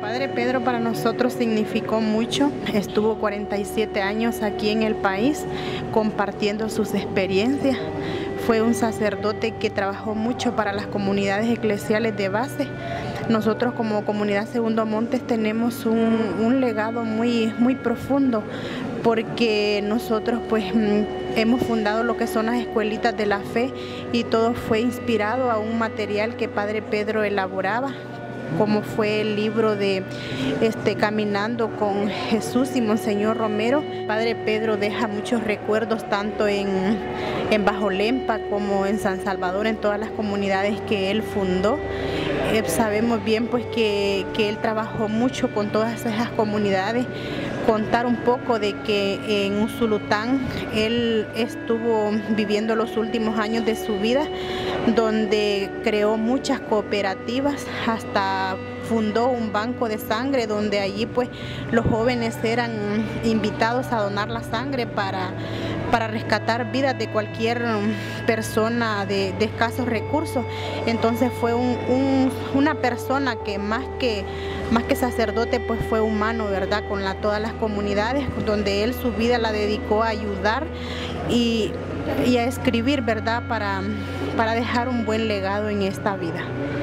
Padre Pedro para nosotros significó mucho. Estuvo 47 años aquí en el país compartiendo sus experiencias. Fue un sacerdote que trabajó mucho para las comunidades eclesiales de base. Nosotros como Comunidad Segundo Montes tenemos un legado muy profundo, porque nosotros pues hemos fundado lo que son las escuelitas de la fe, y todo fue inspirado a un material que Padre Pedro elaboraba, como fue el libro de Caminando con Jesús y Monseñor Romero. Padre Pedro deja muchos recuerdos tanto en Bajo Lempa como en San Salvador, en todas las comunidades que él fundó. Sabemos bien pues que él trabajó mucho con todas esas comunidades. Contar un poco de que en Usulután él estuvo viviendo los últimos años de su vida, donde creó muchas cooperativas, hasta fundó un banco de sangre donde allí pues los jóvenes eran invitados a donar la sangre para rescatar vidas de cualquier persona de escasos recursos. Entonces fue una persona que más que sacerdote pues fue humano, ¿verdad? Con todas las comunidades, donde él su vida la dedicó a ayudar y a escribir, ¿verdad? Para dejar un buen legado en esta vida.